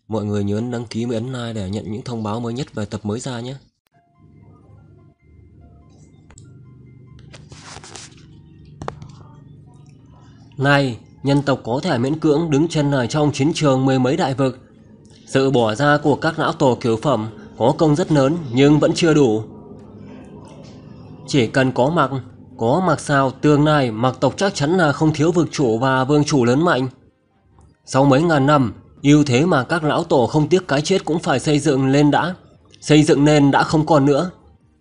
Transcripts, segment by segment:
Mọi người nhớ đăng ký và ấn like để nhận những thông báo mới nhất về tập mới ra nhé. Này, nhân tộc có thể miễn cưỡng đứng chân ở trong chiến trường mười mấy đại vực. Sự bỏ ra của các lão tổ cửu phẩm có công rất lớn nhưng vẫn chưa đủ. Chỉ cần có mặc sao tương lai mặc tộc chắc chắn là không thiếu vực chủ và vương chủ lớn mạnh. Sau mấy ngàn năm, ưu thế mà các lão tổ không tiếc cái chết cũng phải xây dựng nên đã không còn nữa.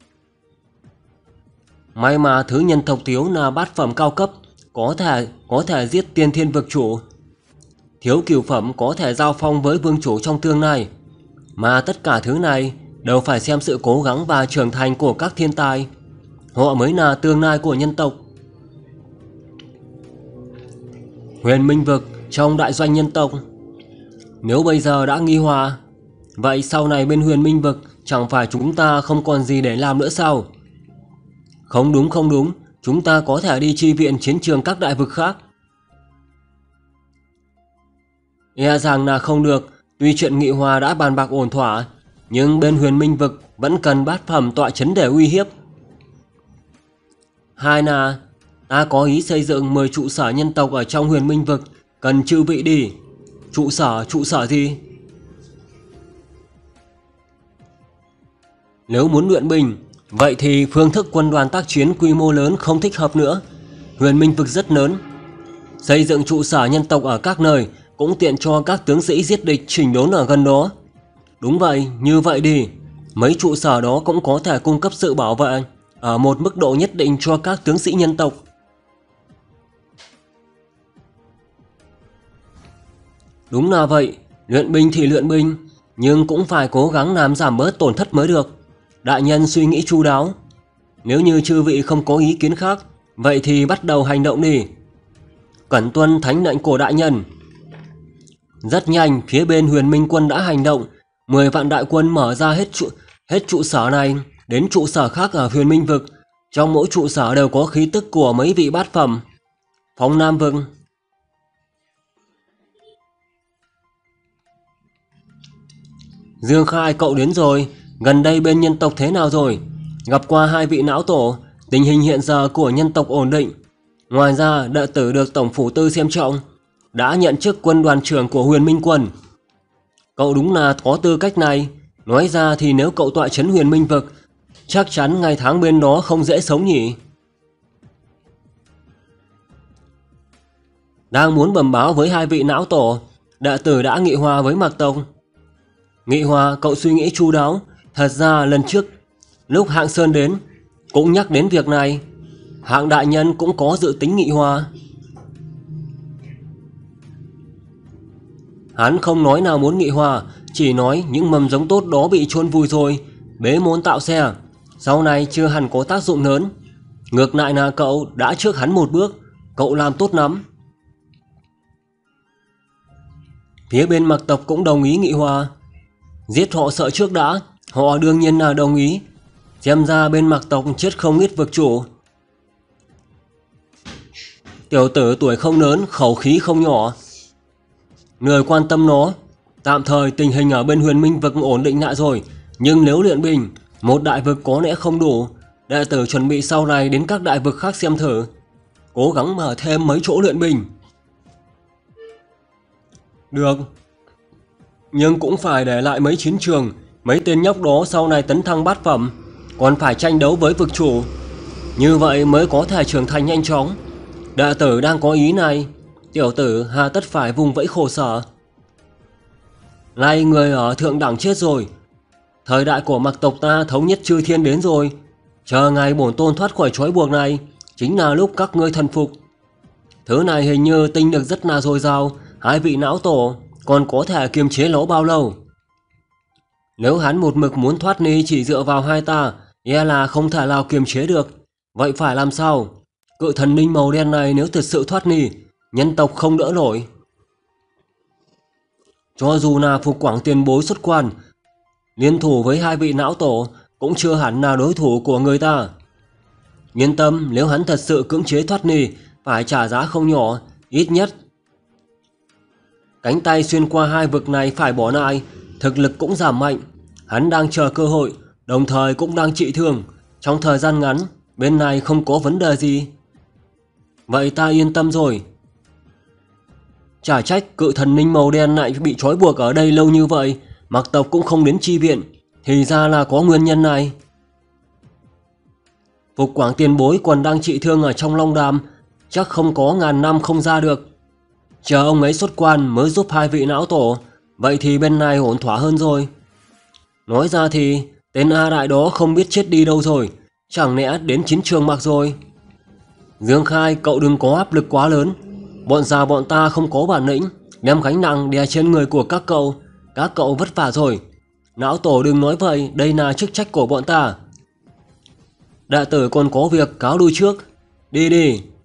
May mà thứ nhân tộc thiếu là bát phẩm cao cấp, có thể giết tiên thiên vực chủ. Thiếu cửu phẩm có thể giao phong với vương chủ trong tương lai. Mà tất cả thứ này đều phải xem sự cố gắng và trưởng thành của các thiên tài. Họ mới là tương lai của nhân tộc. Huyền Minh Vực trong đại doanh nhân tộc. Nếu bây giờ đã nghi hòa, vậy sau này bên Huyền Minh Vực chẳng phải chúng ta không còn gì để làm nữa sao? Không đúng, chúng ta có thể đi chi viện chiến trường các đại vực khác. E rằng là không được, tuy chuyện nghị hòa đã bàn bạc ổn thỏa, nhưng bên Huyền Minh Vực vẫn cần bát phẩm tọa chấn để uy hiếp. Hai là ta có ý xây dựng 10 trụ sở nhân tộc ở trong Huyền Minh Vực, cần chư vị đi. Trụ sở gì? Nếu muốn luyện binh, vậy thì phương thức quân đoàn tác chiến quy mô lớn không thích hợp nữa. Huyền Minh Vực rất lớn, xây dựng trụ sở nhân tộc ở các nơi cũng tiện cho các tướng sĩ giết địch chỉnh đốn ở gần đó. Đúng vậy, như vậy đi. Mấy trụ sở đó cũng có thể cung cấp sự bảo vệ ở một mức độ nhất định cho các tướng sĩ nhân tộc. Đúng là vậy, luyện binh thì luyện binh, nhưng cũng phải cố gắng làm giảm bớt tổn thất mới được. Đại nhân suy nghĩ chu đáo. Nếu như chư vị không có ý kiến khác, vậy thì bắt đầu hành động đi. Cẩn tuân thánh lệnh của đại nhân. Rất nhanh, phía bên Huyền Minh quân đã hành động. 10 vạn đại quân mở ra hết trụ sở này đến trụ sở khác ở Huyền Minh Vực. Trong mỗi trụ sở đều có khí tức của mấy vị bát phẩm. Phong Nam Vực. Dương Khai, cậu đến rồi. Gần đây bên nhân tộc thế nào rồi? Gặp qua hai vị não tổ, tình hình hiện giờ của nhân tộc ổn định. Ngoài ra, đệ tử được tổng phủ tư xem trọng, đã nhận chức quân đoàn trưởng của Huyền Minh quân. Cậu đúng là có tư cách này. Nói ra thì nếu cậu tọa trấn Huyền Minh Vực, chắc chắn ngày tháng bên đó không dễ sống nhỉ. Đang muốn bẩm báo với hai vị não tổ, đệ tử đã nghị hòa với Mạc tộc. Nghị hòa, cậu suy nghĩ chu đáo. Thật ra lần trước lúc Hạng Sơn đến cũng nhắc đến việc này. Hạng đại nhân cũng có dự tính nghị hòa. Hắn không nói nào muốn nghị hòa, chỉ nói những mầm giống tốt đó bị chôn vùi rồi, bế môn tạo xe, sau này chưa hẳn có tác dụng lớn. Ngược lại là cậu đã trước hắn một bước, cậu làm tốt lắm. Phía bên Mạc tộc cũng đồng ý nghị hòa. Giết họ sợ trước đã, họ đương nhiên là đồng ý. Xem ra bên Mạc tộc chết không ít vực chủ. Tiểu tử tuổi không lớn, khẩu khí không nhỏ. Người quan tâm nó. Tạm thời tình hình ở bên Huyền Minh Vực ổn định lại rồi, nhưng nếu luyện binh, một đại vực có lẽ không đủ. Đệ tử chuẩn bị sau này đến các đại vực khác xem thử, cố gắng mở thêm mấy chỗ luyện binh. Được, nhưng cũng phải để lại mấy chiến trường. Mấy tên nhóc đó sau này tấn thăng bát phẩm, còn phải tranh đấu với vực chủ. Như vậy mới có thể trưởng thành nhanh chóng. Đệ tử đang có ý này. Tiểu tử hà tất phải vùng vẫy khổ sở. Nay người ở thượng đẳng chết rồi. Thời đại của Mạc tộc ta thống nhất chư thiên đến rồi. Chờ ngày bổn tôn thoát khỏi trói buộc này, chính là lúc các ngươi thần phục. Thứ này hình như tinh lực rất là dồi dào. Hai vị não tổ còn có thể kiềm chế nó bao lâu? Nếu hắn một mực muốn thoát ni chỉ dựa vào hai ta, e là không thể nào kiềm chế được. Vậy phải làm sao? Cự thần linh màu đen này nếu thật sự thoát ni, nhân tộc không đỡ nổi. Cho dù là Phục Quảng tiền bối xuất quan, liên thủ với hai vị não tổ cũng chưa hẳn là đối thủ của người ta. Yên tâm, nếu hắn thật sự cưỡng chế thoát ni, phải trả giá không nhỏ, ít nhất cánh tay xuyên qua hai vực này phải bỏ lại, thực lực cũng giảm mạnh. Hắn đang chờ cơ hội, đồng thời cũng đang trị thương. Trong thời gian ngắn, bên này không có vấn đề gì. Vậy ta yên tâm rồi. Chả trách cự thần linh màu đen lại bị trói buộc ở đây lâu như vậy, Mặc tộc cũng không đến chi viện, thì ra là có nguyên nhân này. Phục Quảng tiền bối còn đang trị thương ở trong Long Đàm, chắc không có ngàn năm không ra được. Chờ ông ấy xuất quan mới giúp hai vị lão tổ, vậy thì bên này ổn thỏa hơn rồi. Nói ra thì tên A Đại đó không biết chết đi đâu rồi, chẳng lẽ đến chiến trường mặc rồi. Dương Khai, cậu đừng có áp lực quá lớn. Bọn già bọn ta không có bản lĩnh đem gánh nặng đè trên người của các cậu vất vả rồi. Lão tổ đừng nói vậy, đây là chức trách của bọn ta. Đệ tử còn có việc cáo lui trước. Đi đi.